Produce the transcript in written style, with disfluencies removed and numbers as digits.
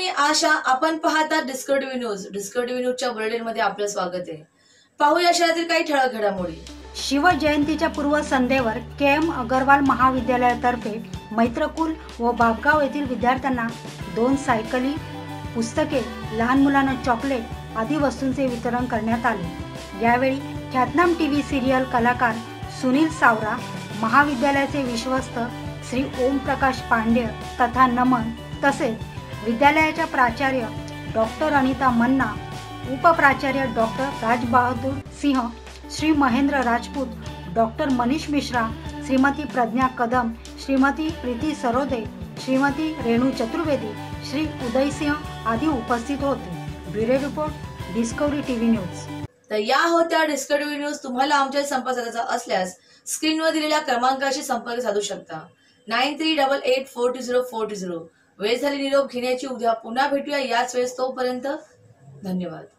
आशा. आपण पाहता discovery news. Discovery न्यूजच्या बुलेटिनमध्ये आपलं स्वागत आहे. पाहूया शहरातील काही ठळक घडामोडी. शिवजयंतीच्या पूर्वसंध्येवर KM अगरवाल महाविद्यालयातर्फे मैत्रकुल व बापगाव येथील विद्यार्थ्यांना 2 सायकली, पुस्तके, लहान मुलांना चॉकलेट आदी वस्तूंचे वितरण करण्यात आले। यावेळी ख्यातनाम टीव्ही सिरियल कलाकार सुनील सावरा, महाविद्यालयाचे विश्वस्त श्री ओम प्रकाश पांड्य तथा नमन, तसेच विद्यालयाच्या प्राचार्य डॉक्टर अनिता मन्ना, उपप्राचार्य डॉक्टर राजबहादूर सिंह, श्री महेंद्र राजपूत, डॉक्टर मनीष मिश्रा, श्रीमती प्रज्ञा कदम, श्रीमती प्रीती सरोदे, श्रीमती रेणू चतुर्वेदी, श्री उदय सिंह आदी उपस्थित होते। Bureau report, Discovery TV news. तर या होत्या डिस्कव्हरी न्यूज। तुम्हाला आमच्या संपर्क साधायचा असल्यास स्क्रीनवर दिलेल्या क्रमांकाशी संपर्क साधू शकता। 9388420420। वेळ झाली निरोप घेण्याची। उद्या पुन्हा भेटूया याच वेळेस। तोपर्यंत धन्यवाद।